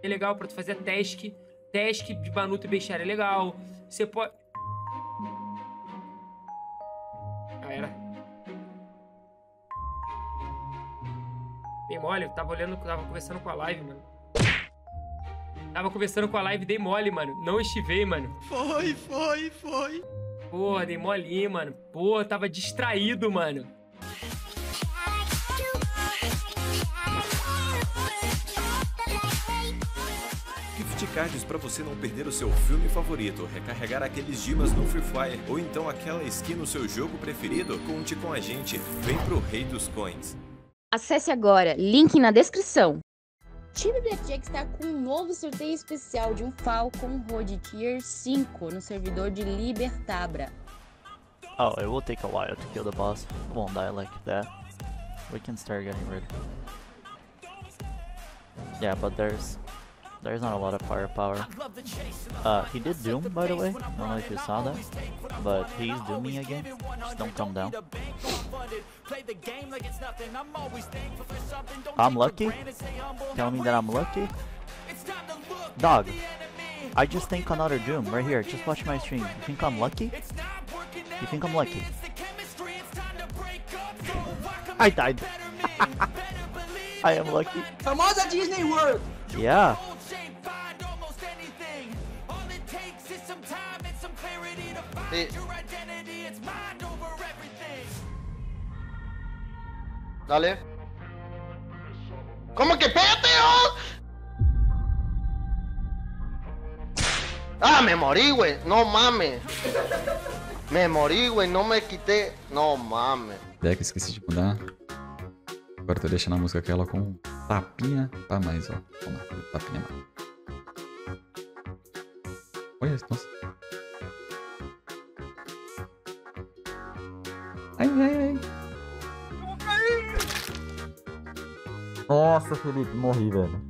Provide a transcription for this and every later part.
é legal pra tu fazer task. Task de Banuto e Bestiário é legal. Você pode... Ah, era. Dei mole, tava conversando com a live, mano. Tava conversando com a live, dei mole, mano. Não estivei, mano. Foi. Porra, dei molinho, mano. Porra, tava distraído, mano. Gift cards para você não perder o seu filme favorito, recarregar aqueles dimas no Free Fire ou então aquela skin no seu jogo preferido? Conte com a gente. Vem pro Rei dos Coins. Acesse agora, link na descrição. Time Blackjack está com um novo sorteio especial de um Falcon Road Tier 5 no servidor de Libertabra. Oh, it will take a while to kill the boss. It won't die like that. We can start getting ready. Yeah, but there's not a lot of firepower. He did Doom, by the way. I don't know if you saw that, but he's dooming again. Just don't come down. I'm lucky? Tell me that I'm lucky? Dog, I just think another Doom right here. Just watch my stream. You think I'm lucky? You think I'm lucky? I died. I am lucky. Famosa Disney World. Yeah. Sí. Dale. ¿Cómo que pégate, oh? Ah, me morí, güey. No mames. Me morí, güey. No me quité. No mames. Deck, esqueci de mudar. Agora tô deixando a música aquela com tapinha pra mais, ó. Vamos lá, tapinha mais. Olha isso, nossa. Ai. Nossa, Felipe, morri, velho.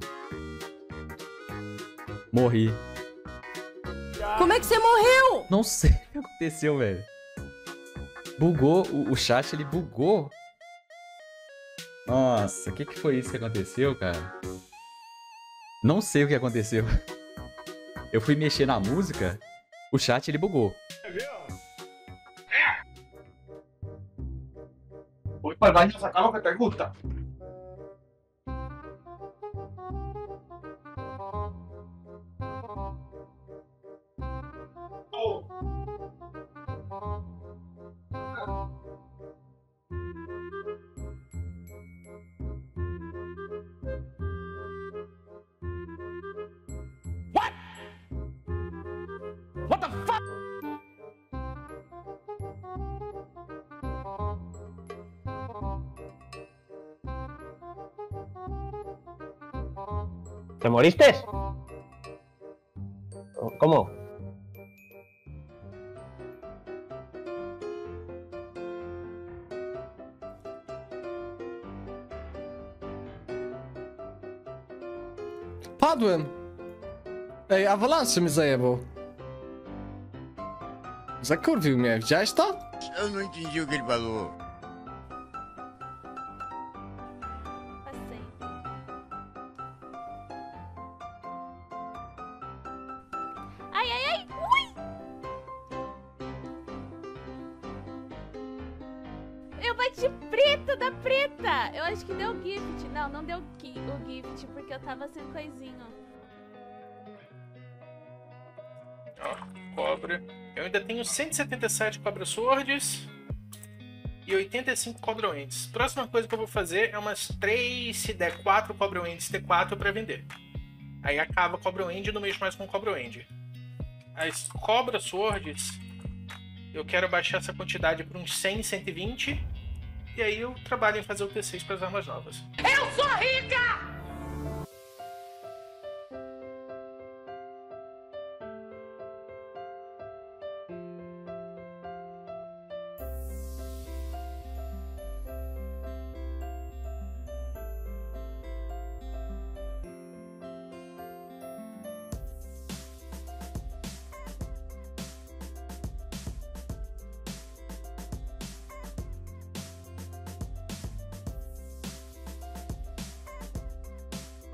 Morri. Como é que você morreu? Não sei o que aconteceu, velho. Bugou, o chat, ele bugou. Nossa, o que foi isso que aconteceu, cara? Não sei o que aconteceu. Eu fui mexer na música, o chat, ele bugou. Voy para el baño a sacar lo que te gusta. What the fuck? ¿Te moriste? ¿Cómo? Padłem. Ej, awalansy mi zajebał. Zakurwił mnie, widziałeś to? Eu não entendi o que ele falou. Passei. Ai, ai, ai! Ui! Eu bati preta da preta! Eu acho que deu gift. Não, não deu o gift, porque eu tava sem coisinho. Ó, cobre. Eu ainda tenho 177 Cobra Swords e 85 Cobra Ends. Próxima coisa que eu vou fazer é umas 3, se der 4 Cobra Ends T4 para vender. Aí acaba Cobra End e não mexo mais com Cobra End. As Cobra Swords, eu quero baixar essa quantidade para uns 100, 120. E aí eu trabalho em fazer o T6 para as armas novas. Eu sou rica!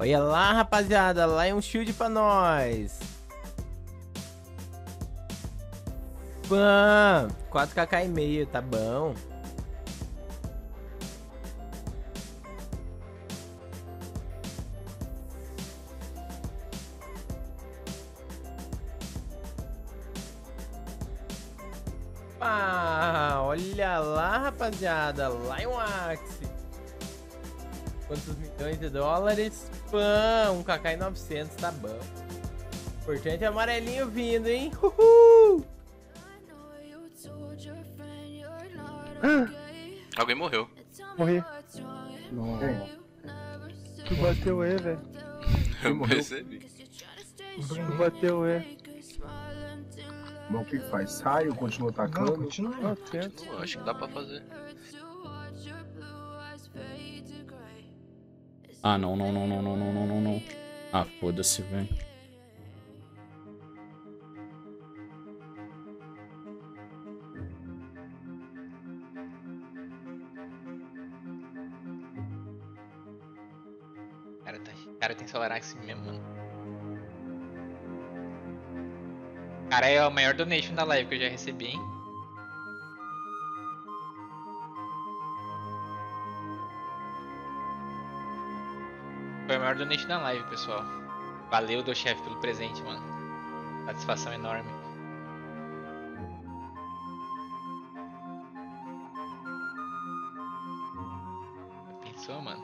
Olha lá, rapaziada. Lion Shield pra nós. Pã, 4kk e meio, tá bom. Olha lá, rapaziada. Lion Axe. Quantos milhões de dólares? Pã, 1kk e 900, tá bom. Importante é amarelinho vindo, hein? Uhul! Alguém morreu. Morri. Tu bateu E, velho. Eu percebi. Tu bateu E. Mas o que faz? Sai ou continua atacando? Não, continua. Eu acho que dá pra fazer. Ah, não. Ah, foda-se, velho. Cara, tem Solarax mesmo, mano. Cara, é o maior donation da live que eu já recebi, hein? Foi o maior donation da live, pessoal. Valeu, do chefe, pelo presente, mano. Satisfação enorme. Pensou, mano?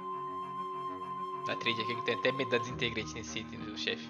Da trade aqui que tem até medo da desintegrate nesse item do chefe.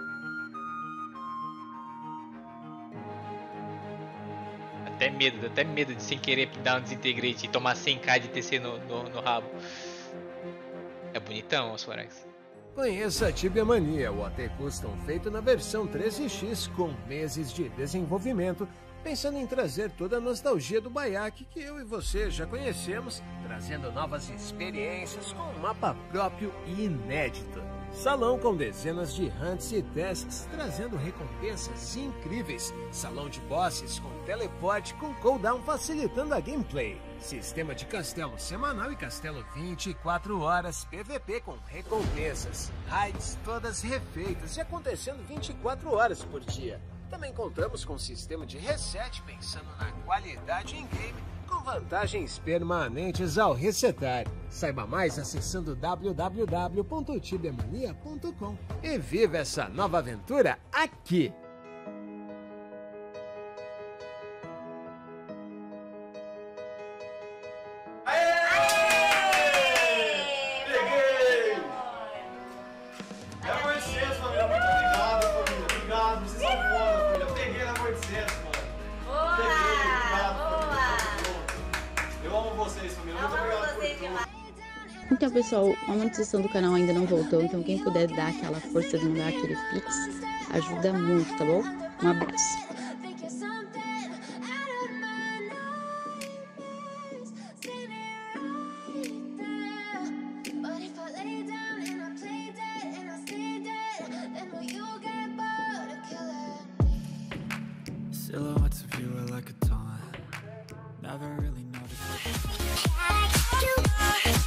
Até medo de sem querer dar um desintegrate e tomar 100k de TC no rabo. É bonitão o Sorax. Conheça a Tibia Mania, o AT Custom feito na versão 13X com meses de desenvolvimento, pensando em trazer toda a nostalgia do Bayek que eu e você já conhecemos, trazendo novas experiências com um mapa próprio e inédito. Salão com dezenas de hunts e tasks, trazendo recompensas incríveis. Salão de bosses com teleporte com cooldown facilitando a gameplay. Sistema de castelo semanal e castelo 24 horas PVP com recompensas. Raids todas refeitas e acontecendo 24 horas por dia. Também contamos com sistema de reset pensando na qualidade em game, com vantagens permanentes ao resetar. Saiba mais acessando www.tibiamania.com e viva essa nova aventura aqui! Então, pessoal, a monetização do canal ainda não voltou, então quem puder dar aquela força de mandar aquele pix, ajuda muito, tá bom? Um abraço. Silhouettes of you are like a taunt. Never really noticed.